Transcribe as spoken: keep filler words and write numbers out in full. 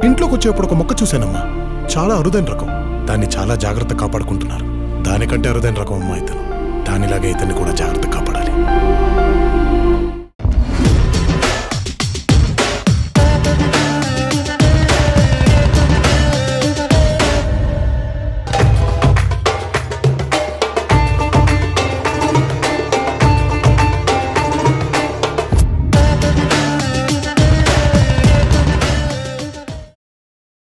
ఇంట్లోకి వచ్చేప్పుడు ఒక మొక్క చూశానమ్మా, చాలా అరుదైన రకం. దాన్ని చాలా జాగ్రత్త కాపాడుకుంటున్నారు. దానికంటే అరుదైన రకం అమ్మా ఇతను. దానిలాగే ఇతన్ని కూడా జాగ్రత్త కాపాడాలి.